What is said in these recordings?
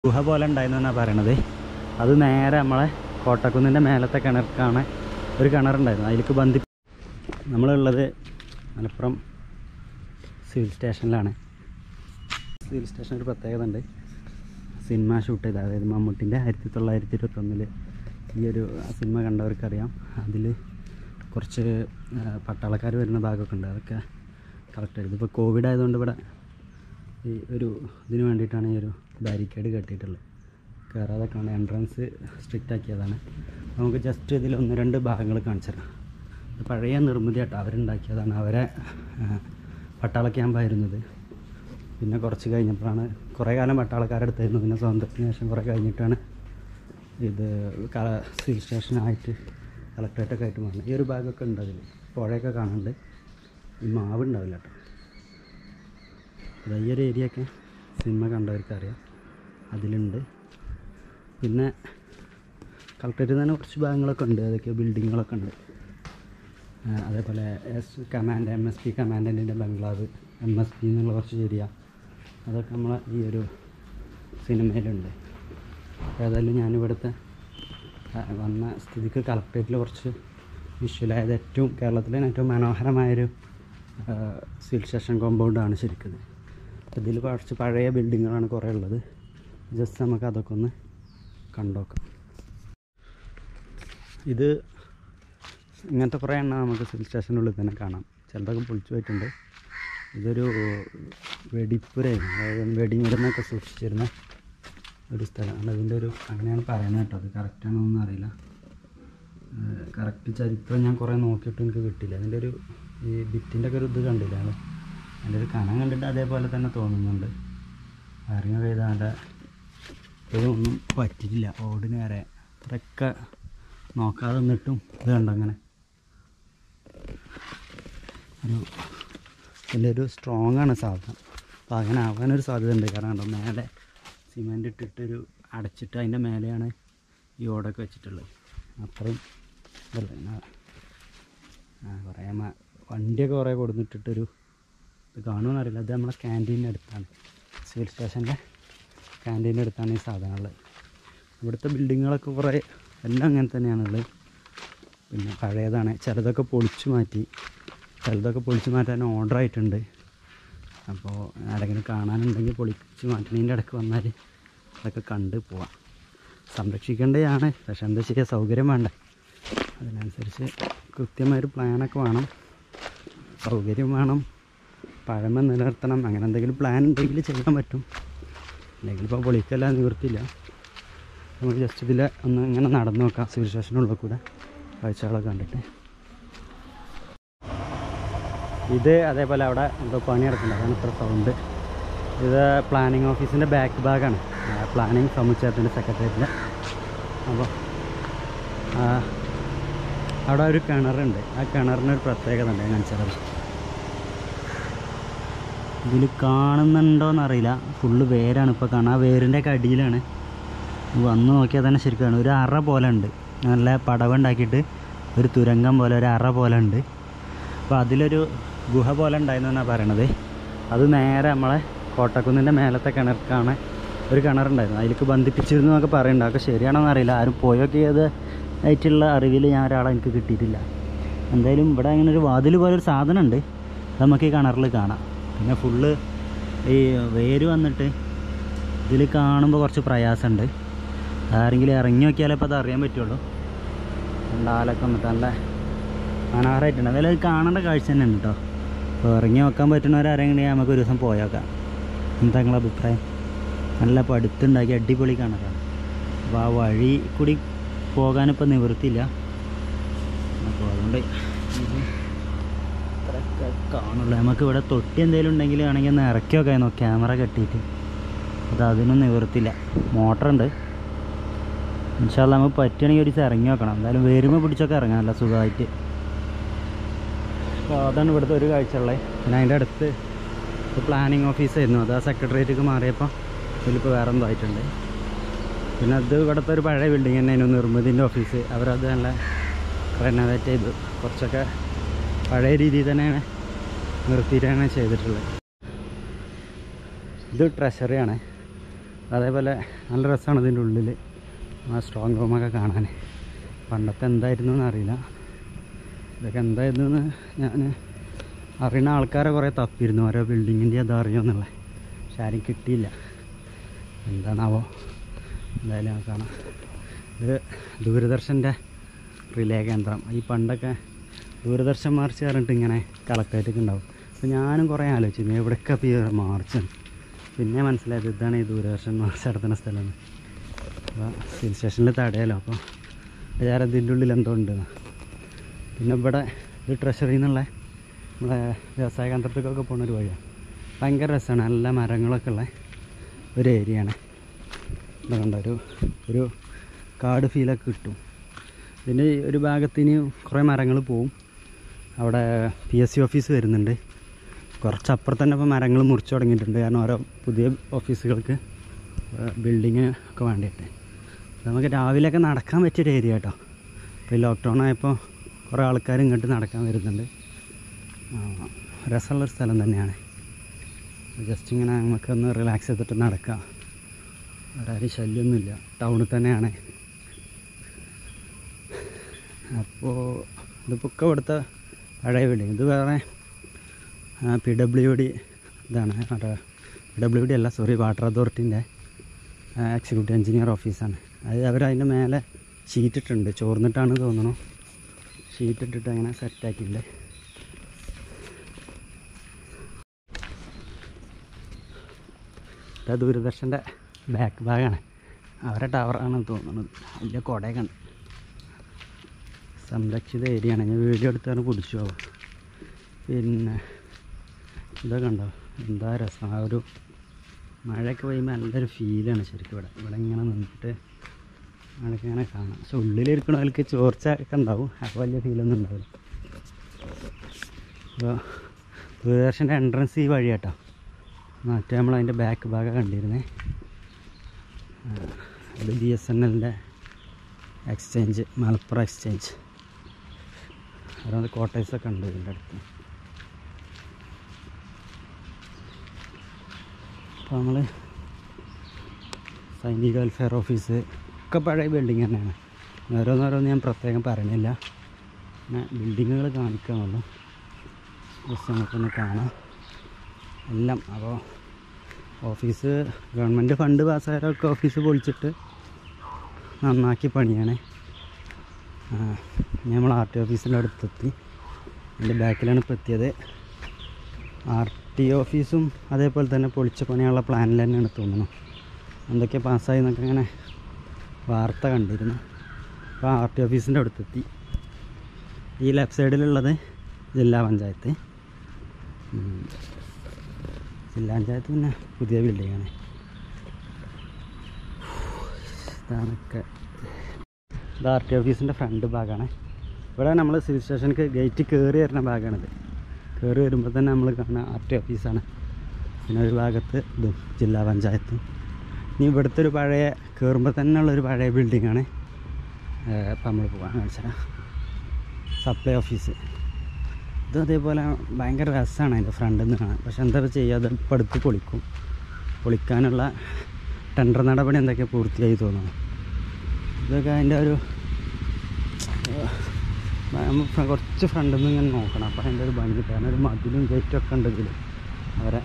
ഗുഹ പോലെ ഉണ്ടായിരുന്നെന്നാണ് പറയണത്. അത് നേരെ നമ്മളെ കോട്ടക്കുന്നിൻ്റെ മേലത്തെ കിണർക്കാണ് ഒരു കിണറുണ്ടായിരുന്നു. അതിലേക്ക് നമ്മളുള്ളത് മലപ്പുറം സിവിൽ സ്റ്റേഷനിലാണ്. സിവിൽ സ്റ്റേഷൻ ഒരു പ്രത്യേകത ഉണ്ട്. സിനിമ ഷൂട്ട് ചെയ്ത, അതായത് മമ്മൂട്ടിൻ്റെ 1921 ഈ ഒരു സിനിമ കണ്ടവർക്കറിയാം. അതിൽ കുറച്ച് പട്ടാളക്കാർ വരുന്ന ഭാഗമൊക്കെ ഉണ്ട്. അതൊക്കെ കളക്ട് ചെയ്ത്. ഇപ്പോൾ കോവിഡ് ആയതുകൊണ്ട് ഇവിടെ ഈ ഒരു ഇതിന് വേണ്ടിയിട്ടാണ് ഈ ഒരു ബാരിക്കേഡ് കെട്ടിയിട്ടുള്ളത്. കയറാതൊക്കെ ഉണ്ട്. എൻട്രൻസ് സ്ട്രിക്റ്റ് ആക്കിയതാണ്. നമുക്ക് ജസ്റ്റ് ഇതിൽ 1-2 ഭാഗങ്ങൾ കാണിച്ചു തരാം. പഴയ നിർമ്മിതിയായിട്ട് അവരുണ്ടാക്കിയതാണ്. അവരെ പട്ടാള ക്യാമ്പായിരുന്നത്. പിന്നെ കുറച്ച് കഴിഞ്ഞപ്പോഴാണ്, കുറേ കാലം പട്ടാളക്കാരെടുത്തായിരുന്നു. പിന്നെ സ്വാതന്ത്ര്യത്തിന് ശേഷം കുറേ കഴിഞ്ഞിട്ടാണ് ഇത് സിവിൽ സ്റ്റേഷനായിട്ട് കളക്ടറേറ്റൊക്കെ ആയിട്ട് മാറുന്നത്. ഈ ഒരു ഭാഗമൊക്കെ ഉണ്ട്. അതിൽ പുഴയൊക്കെ കാണുന്നുണ്ട്. ഈ മാവ് ഉണ്ടാവില്ല കേട്ടോ. ഈ ഒരു ഏരിയയൊക്കെ സിനിമ കണ്ടവർക്കറിയാം. അതിലുണ്ട്. പിന്നെ കളക്ടറേറ്റിൽ തന്നെ കുറച്ച് ഭാഗങ്ങളൊക്കെ ഉണ്ട്. അതൊക്കെ ബിൽഡിങ്ങുകളൊക്കെ ഉണ്ട്. അതേപോലെ MSP കമാൻഡൻറ്റിൻ്റെ ബംഗ്ലാവ്, MSP എന്നുള്ള കുറച്ച് ഏരിയ, അതൊക്കെ നമ്മളെ ഈ ഒരു സിനിമയിലുണ്ട്. ഏതായാലും ഞാനിവിടുത്തെ വന്ന സ്ഥിതിക്ക് കളക്ടറേറ്റിൽ കുറച്ച് വിഷ്വലായത് കേരളത്തിലെ ഏറ്റവും മനോഹരമായൊരു സിവിൽ സ്റ്റേഷൻ കോമ്പൗണ്ടാണ് ശരിക്കും. ഇതിൽ കുറച്ച് പഴയ ബിൽഡിങ്ങുകളാണ് കുറേ ഉള്ളത്. ജസ്റ്റ് നമുക്ക് അതൊക്കെ ഒന്ന് കണ്ടുനോക്കാം. ഇത് ഇങ്ങനത്തെ കുറേ എണ്ണം നമുക്ക് സിവിൽ സ്റ്റേഷനുള്ളിൽ തന്നെ കാണാം. ചിലതൊക്കെ പൊളിച്ചു പോയിട്ടുണ്ട്. ഇതൊരു വെടിപ്പുരയായിരുന്നു. അതായത് വെടിമരുന്നൊക്കെ സൂക്ഷിച്ചിരുന്ന ഒരു സ്ഥലമാണ്. അതിൻ്റെ അങ്ങനെയാണ് പറയുന്നത് കേട്ടോ. അത് കറക്റ്റാണോന്നൊന്നും അറിയില്ല. കറക്റ്റ് ചരിത്രം ഞാൻ കുറേ നോക്കിയിട്ട് എനിക്ക് കിട്ടിയില്ല. അതിൻ്റെ ഈ ഭിത്തിൻ്റെ ഒക്കെ ഒരു ഇത് കണ്ടില്ല. അതിൻ്റെ ഒരു കനം കണ്ടിട്ട് അതേപോലെ തന്നെ തോന്നുന്നുണ്ട്. വയറിങ് ചെയ്താൽ ഇതൊന്നും പറ്റിയിട്ടില്ല. ഓടിന് വരെ ഇത്രയൊക്കെ നോക്കാതെ നിന്നിട്ടും ഇത് കണ്ടോ അങ്ങനെ വലിയൊരു സ്ട്രോങ് ആണ് സാധനം. അപ്പോൾ അങ്ങനെ ആവാനൊരു സാധ്യത ഉണ്ട്. കാരണം കണ്ടോ, മേലെ സിമെൻറ്റ് ഇട്ടിട്ടൊരു അടച്ചിട്ട് അതിൻ്റെ മേലെയാണ് ഈ ഓടൊക്കെ വെച്ചിട്ടുള്ളത്. അത്രയും കുറേ വണ്ടിയൊക്കെ കുറേ കൊടുത്തിട്ടൊരു ഇത് കാണുമെന്ന് അറിയില്ല. ഇത് നമ്മളെ ക്യാൻറ്റീൻ്റെ അടുത്താണ്, സിവിൽ സ്റ്റേഷൻ്റെ ക്യാൻറ്റീൻ്റെ അടുത്താണ് ഈ സാധനമുള്ളത്. ഇവിടുത്തെ ബിൽഡിങ്ങുകളൊക്കെ കുറേ എല്ലാം അങ്ങനെ തന്നെയാണുള്ളത്. പിന്നെ പഴയതാണ്. ചിലതൊക്കെ പൊളിച്ചു മാറ്റി, ചിലതൊക്കെ പൊളിച്ചു മാറ്റാൻ ഓർഡർ ആയിട്ടുണ്ട്. അപ്പോൾ ആരെങ്കിലും കാണാനുണ്ടെങ്കിൽ പൊളിച്ച് മാറ്റുന്നതിൻ്റെ ഇടയ്ക്ക് വന്നാൽ അതൊക്കെ കണ്ട് പോവാം. സംരക്ഷിക്കേണ്ടതാണ്, പക്ഷെ എന്താ ചെയ്യുക, സൗകര്യം വേണ്ടേ. അതിനനുസരിച്ച് കൃത്യമായൊരു പ്ലാനൊക്കെ വേണം, സൗകര്യം വേണം, പഴമ നിലനിർത്തണം. അങ്ങനെ എന്തെങ്കിലും പ്ലാൻ ഉണ്ടെങ്കിൽ ചെയ്യാൻ പറ്റും. അല്ലെങ്കിൽ ഇപ്പോൾ പൊളിക്കല്ല, നിവൃത്തിയില്ല. നമുക്ക് ജസ്റ്റ് ഇതിൽ ഒന്ന് ഇങ്ങനെ നടന്നു നോക്കാം. സിവിൽ സ്റ്റേഷനുള്ളിൽ കൂടെ കാഴ്ചകളൊക്കെ കണ്ടിട്ട്. ഇത് അതേപോലെ അവിടെ എന്തോ പണി നടക്കുന്നുണ്ട്, അതാണ് ഇത്ര സൗണ്ട്. ഇത് പ്ലാനിങ് ഓഫീസിൻ്റെ ബാക്ക് ഭാഗമാണ്, പ്ലാനിങ് സമുച്ചയത്തിൻ്റെ സെക്രട്ടേറിയറ്റിൻ്റെ. അപ്പോൾ അവിടെ ഒരു കിണറുണ്ട്. ആ കിണറിനൊരു പ്രത്യേകത ഉണ്ട്, ഞാൻ ചിലത് ഇതിൽ കാണുന്നുണ്ടോയെന്നറിയില്ല. ഫുള്ള് വേരാണ് ഇപ്പോൾ കാണാം. ആ വേരിൻ്റെയൊക്കെ അടിയിലാണ്. വന്ന് നോക്കിയാൽ തന്നെ ശരിക്കും ഒരു അറ പോലെ ഉണ്ട്. നല്ല പടവുണ്ടാക്കിയിട്ട് ഒരു തുരങ്കം പോലെ ഒരു അറ പോലെ ഉണ്ട്. അപ്പോൾ അതിലൊരു ഗുഹ പോലെ ഉണ്ടായിരുന്നെന്നാണ് പറയണത്. അത് നേരെ നമ്മളെ കോട്ടക്കുന്നിൻ്റെ മേലത്തെ കിണർക്കാണ് ഒരു കിണറുണ്ടായിരുന്നു. അതിലേക്ക് ബന്ധിപ്പിച്ചിരുന്നു എന്നൊക്കെ പറയുന്നുണ്ട്. അതൊക്കെ ശരിയാണോന്ന് അറിയില്ല. ആരും പോയൊക്കെയത് ആയിട്ടുള്ള അറിവിൽ ഞാൻ ഒരാളെ എനിക്ക് കിട്ടിയിട്ടില്ല. എന്തായാലും ഇവിടെ അങ്ങനെ ഒരു വാതിൽ പോലൊരു സാധനമുണ്ട്, നമുക്ക് ഈ കിണറിൽ കാണാം. പിന്നെ ഫുള്ള് ഈ വേര് വന്നിട്ട് ഇതിൽ കാണുമ്പോൾ കുറച്ച് പ്രയാസമുണ്ട്. ആരെങ്കിലും ഇറങ്ങി നോക്കിയാലേ ഇപ്പോൾ അത് അറിയാൻ പറ്റുള്ളൂ. ഉണ്ടാലൊക്കെ വന്നിട്ട് നല്ല മനോഹരമായിട്ടുണ്ട്. അതായത് അത് കാണേണ്ട കാഴ്ച തന്നെ ഉണ്ട് കേട്ടോ. അപ്പോൾ ഇറങ്ങി നോക്കാൻ പറ്റുന്നവരാരെങ്കിലും നമുക്ക് ഒരു ദിവസം പോയേക്കാം. എന്താ നിങ്ങളുടെ അഭിപ്രായം? നല്ല പടുത്തുണ്ടാക്കി അടിപൊളി കിണറാണ്. അപ്പോൾ ആ വഴി കൂടി പോകാനിപ്പോൾ നിവൃത്തിയില്ല. അപ്പോൾ അതുകൊണ്ട് ഇത്രയൊക്കെ കാണുള്ളൂ. നമുക്ക് ഇവിടെ തൊട്ടി എന്തെങ്കിലും ഉണ്ടെങ്കിൽ ആണെങ്കിൽ ഒന്ന് ഇറക്കി നോക്കാം, ക്യാമറ കെട്ടിയിട്ട്. അത് അതിനൊന്നും നിവൃത്തിയില്ല. മോട്ടറുണ്ട്. ഇൻഷാ അല്ലാഹ് നമുക്ക് പറ്റുകയാണെങ്കിൽ ഒരു ദിവസം ഇറങ്ങി നോക്കണം. എന്തായാലും വരുമ്പോൾ പിടിച്ചൊക്കെ ഇറങ്ങാം നല്ല സുഖമായിട്ട്. അപ്പോൾ അതാണ് ഇവിടുത്തെ ഒരു കാഴ്ച ഉള്ളത്. പിന്നെ അതിൻ്റെ അടുത്ത് പ്ലാനിങ് ഓഫീസായിരുന്നു, അത് ആ സെക്രട്ടേറിയറ്റിലേക്ക് മാറിയപ്പോൾ ഇതിലിപ്പോൾ വേറെ എന്തോ ആയിട്ടുണ്ട്. പിന്നെ അത് ഇവിടുത്തെ ഒരു പഴയ ബിൽഡിങ് തന്നെയായിരുന്നു, നിർമ്മിതിൻ്റെ ഓഫീസ്. അവരത് നല്ല റെനോവേറ്റ് ചെയ്തു, കുറച്ചൊക്കെ പഴയ രീതിയിൽ തന്നെയാണ് നിർത്തിയിട്ടാണ് ചെയ്തിട്ടുള്ളത്. ഇത് ട്രഷറിയാണ്. അതേപോലെ നല്ല രസമാണ് ഇതിൻ്റെ ഉള്ളിൽ ആ സ്ട്രോങ് റൂമൊക്കെ കാണാൻ. പണ്ടത്തെ എന്തായിരുന്നു എന്നറിയില്ല. ഇതൊക്കെ എന്തായിരുന്നു എന്ന് ഞാൻ അറിയുന്ന ആൾക്കാരെ കുറേ തപ്പിയിരുന്നു, ഓരോ ബിൽഡിങ്ങിൻ്റെ അത് അറിയുമെന്നുള്ളത്. പക്ഷെ ആരും കിട്ടിയില്ല. എന്താണാവോ, എന്തായാലും കാണാം. ഇത് ദൂരദർശൻ്റെ റിലേ കേന്ദ്രം. ഈ പണ്ടൊക്കെ ദൂരദർശൻ മാർച്ച് പറഞ്ഞിട്ട് ഇങ്ങനെ കളക്ടറേറ്റൊക്കെ ഉണ്ടാവും. അപ്പോൾ ഞാനും കുറേ ആലോചിച്ചു എവിടെയൊക്കെ ഇപ്പോൾ ഈ മാർച്ച്. പിന്നെ മനസ്സിലായത് ഇതാണ് ഈ ദൂരദർശൻ മാർച്ച് നടത്തുന്ന സ്ഥലം. അപ്പോൾ ഹിൽ സ്റ്റേഷനിൽ തടയാലോ, അപ്പോൾ വിചാരം ഇതിൻ്റെ ഉള്ളിൽ എന്തോ ഉണ്ടെന്ന്. പിന്നെ ഇവിടെ ഇത് ട്രഷറിയിൽ നിന്നുള്ള നമ്മളെ വ്യവസായ കേന്ദ്രത്തേക്കൊക്കെ പോകുന്നൊരു വഴിയാണ്. ഭയങ്കര രസമാണ്, നല്ല മരങ്ങളൊക്കെ ഉള്ള ഒരു ഏരിയയാണ്. ഇതുകൊണ്ട് ഒരു കാട് ഫീലൊക്കെ കിട്ടും. പിന്നെ ഒരു ഭാഗത്തിന് കുറേ മരങ്ങൾ പോവും. അവിടെ PSC ഓഫീസ് വരുന്നുണ്ട്. കുറച്ചപ്പുറത്ത് തന്നെ ഇപ്പോൾ മരങ്ങൾ മുറിച്ച് തുടങ്ങിയിട്ടുണ്ട്, കാരണം ഓരോ പുതിയ ഓഫീസുകൾക്ക് ബിൽഡിങ് ഒക്കെ വേണ്ടിയിട്ട്. നമുക്ക് രാവിലെയൊക്കെ നടക്കാൻ പറ്റിയൊരു ഏരിയ കേട്ടോ. ഇപ്പോൾ ലോക്ക്ഡൗൺ ആയപ്പോൾ കുറേ ആൾക്കാർ ഇങ്ങോട്ട് നടക്കാൻ വരുന്നുണ്ട്. രസമുള്ളൊരു സ്ഥലം തന്നെയാണ്. ജസ്റ്റ് ഇങ്ങനെ നമുക്കൊന്ന് റിലാക്സ് ചെയ്തിട്ട് നടക്കാം. ഒരാരും ശല്യമൊന്നുമില്ല, ടൗണിൽ തന്നെയാണ്. അപ്പോൾ ഇതിപ്പോൾ ഒക്കെ ഇവിടുത്തെ പഴയ ബിൽഡിങ്. ഇത് വേറെ PWD ഇതാണ്. PWD അല്ല, സോറി, വാട്ടർ അതോറിറ്റീൻ്റെ എക്സിക്യൂട്ടീവ് എഞ്ചിനീയർ ഓഫീസാണ്. അത് അവരതിൻ്റെ മേലെ ഷീറ്റ് ഇട്ടിട്ടുണ്ട്, ചോർന്നിട്ടാണ് തോന്നുന്നു. ഷീറ്റ് ഇട്ടിട്ട് അങ്ങനെ സെറ്റാക്കിയിട്ടുണ്ട്. ഇത് ദൂരദർശൻ്റെ ബാക്ക് ഭാഗമാണ്, അവരുടെ ടവറാണെന്ന് തോന്നുന്നത്. വലിയ കൊടയൊക്കെ ഉണ്ട്. സംരക്ഷിത ഏരിയയാണ്. ഞാൻ വീഡിയോ എടുത്താണ് പിടിച്ചു പോവുക. പിന്നെ ഇതൊക്കെ ഉണ്ടോ, എന്താ രസം. ആ ഒരു മഴയൊക്കെ പെയ്യുമ്പോൾ നല്ലൊരു ഫീലാണ് ശരിക്കും. ഇവിടെ ഇങ്ങനെ നിന്നിട്ട് മഴയൊക്കെ ഇങ്ങനെ കാണാം. പക്ഷെ ഉള്ളിലിരിക്കണവർക്ക് ചോർച്ച ഒക്കെ ഉണ്ടാവും, അപ്പോൾ വലിയ ഫീലൊന്നും ഉണ്ടാവില്ല. അപ്പോൾ ദൂരദർശൻ്റെ എൻട്രൻസ് ഈ വഴി കേട്ടോ. മറ്റേ നമ്മൾ അതിൻ്റെ ബാക്ക് ഭാഗം കണ്ടിരുന്നേ. അത് BSNLൻ്റെ എക്സ്ചേഞ്ച്, മലപ്പുറം എക്സ്ചേഞ്ച്. അതായത് കോട്ടേഴ്സൊക്കെ ഉണ്ട് ഇതിൻ്റെ അടുത്ത്. അപ്പോൾ നമ്മൾ സൈനിക വെൽഫെയർ ഓഫീസ് ഒക്കെ പഴയ ബിൽഡിങ് തന്നെയാണ്. ഓരോന്നോരോന്ന് ഞാൻ പ്രത്യേകം പറയണില്ല, പിന്നെ ബിൽഡിങ്ങുകൾ കാണിക്കാമല്ലോ, ജസ്റ്റ് നമുക്കൊന്ന് കാണാം എല്ലാം. അപ്പോൾ ഓഫീസ് ഗവൺമെൻറ് ഫണ്ട് പാസ്സായവരൊക്കെ ഓഫീസ് പൊളിച്ചിട്ട് നന്നാക്കി പണിയാണ്. നമ്മൾ RT ഓഫീസിൻ്റെ അടുത്തെത്തി. അതിൻ്റെ ബാക്കിലാണ് ഇപ്പോൾ എത്തിയത്. RT ഓഫീസും അതേപോലെ തന്നെ പൊളിച്ച പണിയുള്ള പ്ലാനിൽ തന്നെയാണ് തോന്നുന്നു. എന്തൊക്കെ പാസ്സായി എന്നൊക്കെ ഇങ്ങനെ വാർത്ത കണ്ടിരുന്നു. അപ്പോൾ RT ഓഫീസിൻ്റെ അടുത്തെത്തി. ഈ ലെഫ്റ്റ് സൈഡിലുള്ളത് ജില്ലാ പഞ്ചായത്ത്. ജില്ലാ പഞ്ചായത്ത് പിന്നെ പുതിയ ബിൽഡിങ്ങാണ്. ഇതാണൊക്കെ ഇത് RT ഓഫീസിൻ്റെ ഫ്രണ്ട് ഭാഗമാണ്. ഇവിടെ നമ്മൾ സിവിൽ സ്റ്റേഷനിലേക്ക് ഗേറ്റ് കയറി വരുന്ന ഭാഗമാണിത്. കയറി വരുമ്പോൾ തന്നെ നമ്മൾ കാണുന്ന RT ഓഫീസാണ്. പിന്നെ ഒരു ഭാഗത്ത് ഇതും ജില്ലാ പഞ്ചായത്ത്. ഇനി ഇവിടുത്തെ ഒരു പഴയ കയറുമ്പോൾ തന്നെ ഉള്ളൊരു പഴയ ബിൽഡിങ്ങാണ്. ഇപ്പം നമ്മൾ പോകാൻ കാണിച്ചാൽ സപ്ലൈ ഓഫീസ്. ഇത് അതേപോലെ ഭയങ്കര രസമാണ് അതിൻ്റെ ഫ്രണ്ടിൽ നിന്ന് കാണാൻ. പക്ഷെ എന്താ ചെയ്യുക, അത് ഇപ്പോൾ അടുത്ത് പൊളിക്കാനുള്ള ടെൻഡർ നടപടി എന്തൊക്കെ പൂർത്തിയായി തോന്നുന്നു. ഇതൊക്കെ അതിൻ്റെ ഒരു കുറച്ച് ഫ്രണ്ടിൽ നിന്ന് ഇങ്ങനെ നോക്കണം. അപ്പോൾ അതിൻ്റെ ഒരു ഭംഗി, കാരണം ഒരു മതിലും ഗേറ്റും ഒക്കെ ഉണ്ട് ഇതിൽ. അവരെ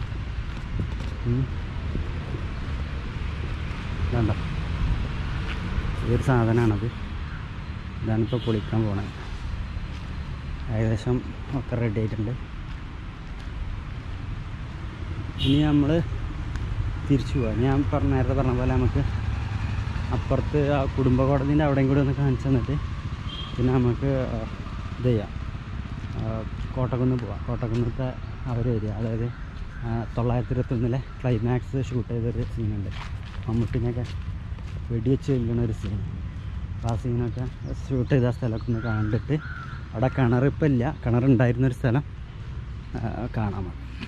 വേണ്ട ഈ ഒരു സാധനമാണത്. ഇതാണിപ്പോൾ പൊളിക്കാൻ പോണത്. ഏകദേശം ഒക്കെ റെഡി ആയിട്ടുണ്ട്. ഇനി നമ്മൾ തിരിച്ചു പോവാം. ഞാൻ നേരത്തെ പറഞ്ഞ പോലെ നമുക്ക് അപ്പുറത്ത് ആ കുടുംബ കോടതിൻ്റെ അവിടെയും കൂടി ഒന്ന് കാണിച്ചു തന്നിട്ട് പിന്നെ നമുക്ക് ഇത് ചെയ്യാം, കോട്ടക്കുന്ന് പോവാം. കോട്ടക്കുന്നത്തെ ആ ഒരു ഏരിയ, അതായത് 921 ക്ലൈമാക്സ് ഷൂട്ട് ചെയ്തൊരു സീനുണ്ട്. മമ്മൂട്ടിനെയൊക്കെ വെടിവെച്ച് കൊല്ലുന്ന ഒരു സീൻ. അപ്പോൾ ആ സീനൊക്കെ ഷൂട്ട് ചെയ്ത സ്ഥലമൊക്കെ ഒന്ന് കണ്ടിട്ട് അവിടെ കിണറിപ്പം ഇല്ല, കിണറുണ്ടായിരുന്നൊരു സ്ഥലം കാണാൻ.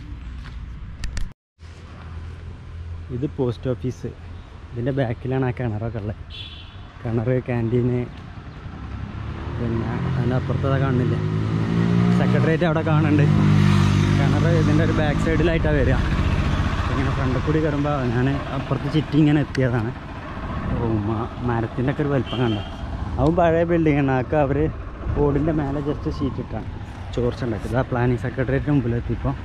ഇത് പോസ്റ്റ് ഓഫീസ്. ഇതിൻ്റെ ബാക്കിലാണ് ആ കിണറൊക്കെ ഉള്ളത്. കിണർ, ക്യാൻറ്റീന്, പിന്നെ അതിൻ്റെ അപ്പുറത്തത് കാണുന്നില്ല, സെക്രട്ടേറിയറ്റ് അവിടെ കാണുന്നുണ്ട്. കിണർ ഇതിൻ്റെ ഒരു ബാക്ക് സൈഡിലായിട്ടാണ് വരിക. ഇങ്ങനെ ഫ്രണ്ടിൽ കൂടി കയറുമ്പോൾ ഞാൻ അപ്പുറത്ത് ചുറ്റി ഇങ്ങനെ എത്തിയതാണ്. മരത്തിൻ്റെ ഒക്കെ ഒരു വലിപ്പം കണ്ട. അതും പഴയ ബിൽഡിംഗ് ആണ്. അതൊക്കെ അവർ ഓടിൻ്റെ മേലെ ജസ്റ്റ് ഷീറ്റ് ഇട്ടാണ് ചോർച്ച ഉണ്ടാക്കിയത്. ആ പ്ലാനിങ് സെക്രട്ടേറിയറ്റിന് മുമ്പിലെത്തിയപ്പോൾ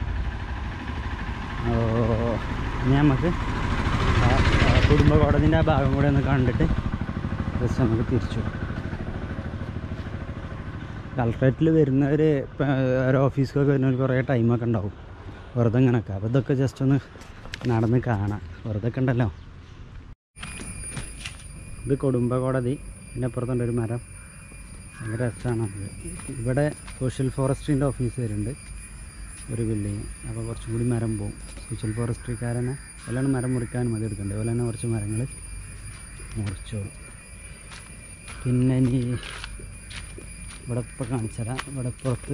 ഇനി നമുക്ക് കുടുംബ കോടതിൻ്റെ ആ ഭാഗം കൂടെ ഒന്ന് കണ്ടിട്ട് ജസ്റ്റ് നമുക്ക് തിരിച്ചു. കളക്ട്രേറ്റിൽ വരുന്നവർ ഒരു ഓഫീസിലൊക്കെ വരുന്നവർ കുറേ ടൈമൊക്കെ ഉണ്ടാവും വെറുതെ ഇങ്ങനെയൊക്കെ. അപ്പോൾ ഇതൊക്കെ ജസ്റ്റ് ഒന്ന് നടന്ന് കാണാം, വെറുതെ ഒക്കെ ഉണ്ടല്ലോ. ഇത് കുടുംബ കോടതി. പിന്നെ അപ്പുറത്തുണ്ട് ഒരു മരം, ഭയങ്കര രസമാണ്. ഇവിടെ സോഷ്യൽ ഫോറസ്ട്രീൻ്റെ ഓഫീസ് വരുന്നുണ്ട്, ഒരു ബിൽഡിങ്. അപ്പോൾ കുറച്ചും കൂടി മരം പോകും. സോഷ്യൽ ഫോറസ്ട്രിക്കാരനെ അതുപോലെയാണ് മരം മുറിക്കാനും മതി എടുക്കേണ്ടത്. അതുപോലെ തന്നെ കുറച്ച് മരങ്ങൾ മുറിച്ചോളും. പിന്നെ ഇനി ഇവിടെ ഇപ്പോൾ കാണിച്ചുതരാം. ഇവിടെ പുറത്ത്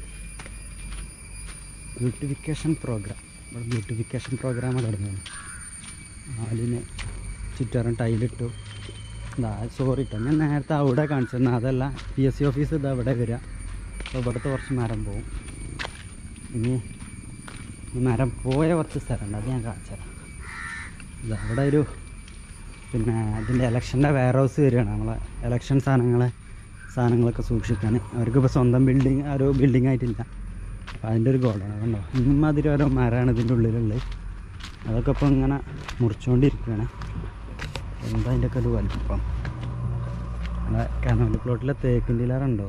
ബ്യൂട്ടിഫിക്കേഷൻ പ്രോഗ്രാം. ഇവിടെ ബ്യൂട്ടിഫിക്കേഷൻ പ്രോഗ്രാമാണ് തുടങ്ങിയത്. ആലിന് ചുറ്റാറും ടൈലിട്ടു. സോറി കേട്ടോ, ഞാൻ നേരത്തെ അവിടെ കാണിച്ചിരുന്നു, അതല്ല. PSC ഓഫീസ് ഇത് അവിടെ വരിക. അപ്പോൾ ഇവിടുത്തെ കുറച്ച് മരം പോവും. ഇനി ഈ മരം പോയ കുറച്ച് സ്ഥലമുണ്ട്, അത് ഞാൻ കാണിച്ചുതരാം. ഇത് അവിടെ ഒരു പിന്നെ അതിൻ്റെ ഇലക്ഷൻ്റെ വെയർ ഹൗസ് വരികയാണ്. നമ്മളെ ഇലക്ഷൻ സാധനങ്ങളൊക്കെ സൂക്ഷിക്കാൻ. അവർക്കിപ്പോൾ സ്വന്തം ഒരു ബിൽഡിംഗ് ആയിട്ടില്ല. അപ്പോൾ അതിൻ്റെ ഒരു ഗോഡാണ്. കണ്ടോ, ഇമ്മാതിരി ഓരോ മരമാണ് ഇതിൻ്റെ ഉള്ളിലുള്ളത്. അതൊക്കെ ഇപ്പോൾ ഇങ്ങനെ മുറിച്ചുകൊണ്ടിരിക്കുകയാണ്. എന്താ അതിൻ്റെയൊക്കെ ഒരു വലിപ്പം. നമ്മളെ കനോലി പ്ലോട്ടിലെ തേക്കിൻ്റെ ഇലാറുണ്ടോ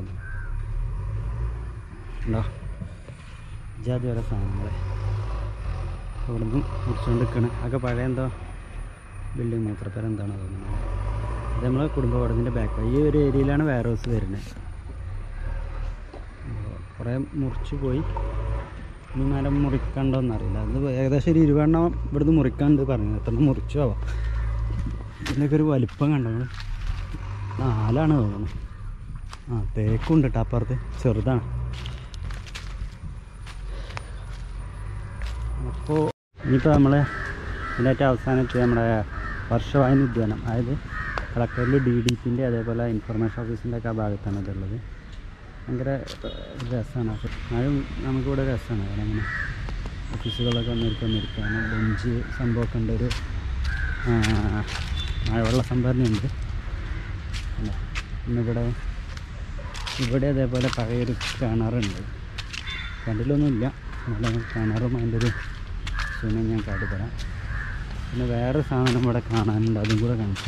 ഉണ്ടോ ജാതി ഓരോ സാധനങ്ങൾ ഇവിടെ നിന്നും മുറിച്ചുകൊണ്ട് നിൽക്കുകയാണ്. അതൊക്കെ പഴയ എന്തോ ബിൽഡിംഗ് മൂത്രപ്പേരം എന്താണോ തോന്നുന്നത്. ഇത് നമ്മൾ കുടുംബ കോടതിൻ്റെ ബാക്ക്. ഈ ഒരു ഏരിയയിലാണ് വെയർ ഹൗസ് വരുന്നത്. കുറേ മുറിച്ച് പോയി. ഇനി മരം മുറിക്കണ്ടോന്നറിയില്ല. അത് ഏകദേശം ഒരു 20 എണ്ണം ഇവിടുന്ന് മുറിക്കാണ്ട് പറഞ്ഞു. എത്ര മുറിച്ചു ആവാം. ഇതിനൊക്കെ ഒരു വലിപ്പം കണ്ടോ, 4 തോന്നുന്നു. തേക്കുണ്ട് കേട്ടോ അപ്പുറത്ത്, ചെറുതാണ്. അപ്പോൾ ഇനിയിപ്പോൾ നമ്മൾ ഇതിൻ്റെ അവസാനത്ത് നമ്മുടെ വർഷവായന ഉദ്യാനം, അതായത് കളക്ടറിൽ DDPൻ്റെ അതേപോലെ ഇൻഫർമേഷൻ ഓഫീസിൻ്റെ ഒക്കെ ആ ഭാഗത്താണ് ഇതുള്ളത്. ഭയങ്കര രസമാണ്. അതും നമുക്കിവിടെ രസമാണ്. അങ്ങനെ ഓഫീസുകളൊക്കെ വന്നിരിക്കാനും ബെഞ്ച് സംഭവമൊക്കെ ഉണ്ട്. ഒരു മഴവെള്ള സംഭരണിയുണ്ട്. പിന്നെ ഇവിടെ അതേപോലെ പഴയൊരു കിണറുണ്ട്. കണ്ടിലൊന്നുമില്ല, നല്ല കിണറും അതിൻ്റെ ഒരു സുഖം ഞാൻ കാട്ടിത്തരാം. പിന്നെ വേറെ സാധനം ഇവിടെ കാണാനുണ്ട്, അതും കൂടെ കാണിച്ചു.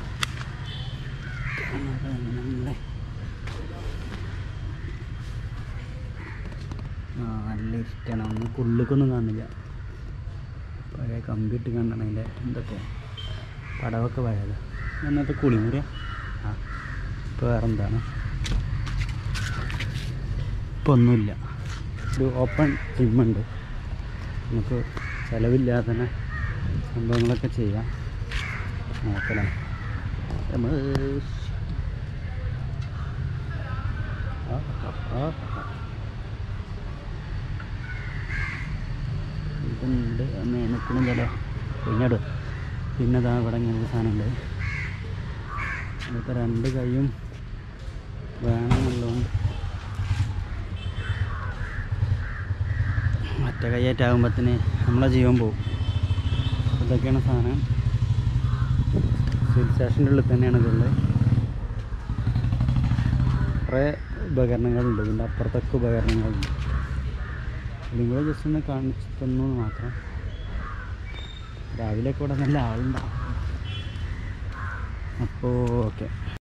നല്ല ഇഷ്ടമാണ്. ഒന്നും ഉള്ളിലേക്കൊന്നും കാണില്ല. പഴയ കമ്പ്യൂട്ടർ കണ്ടാണ് അതിൻ്റെ എന്തൊക്കെ പടവൊക്കെ പഴയത്. എന്നിട്ട് കുളിമുറിയ. ഇപ്പോൾ വേറെ എന്താണ്, ഇപ്പോൾ ഒന്നുമില്ല. ഒരു ഓപ്പൺ ജിമ്മുണ്ട്. നമുക്ക് ചിലവില്ലാതെ തന്നെ സംഭവങ്ങളൊക്കെ ചെയ്യാം. നോക്കണം നമ്മൾ. ഇതുണ്ട് നിൽക്കണം ചില കുഞ്ഞട്. പിന്നെ ഇതാ ഇവിടെ ഇങ്ങനെ ഒരു സാധനമുണ്ട്. അതിപ്പോൾ 2 കൈയും വേണമെന്നുള്ളതുകൊണ്ട് മറ്റേ കൈയായിട്ടാകുമ്പോഴത്തേന് നമ്മളെ ജീവൻ പോകും. ഇതൊക്കെയാണ് സാധനം. സിവിൽ സ്റ്റേഷൻ്റെ ഉള്ളിൽ തന്നെയാണ് ഇതുള്ളത്. കുറേ ഉപകരണങ്ങളുണ്ട്. ഇതിൻ്റെ അപ്പുറത്തൊക്കെ ഉപകരണങ്ങളുണ്ട്. ഇതും കൂടെ ജസ്റ്റ് ഒന്ന് കാണിച്ചു തന്നു മാത്രം. രാവിലെയൊക്കെ ഇവിടെ നല്ല ആളുണ്ടാവും. അപ്പോൾ ഓക്കെ.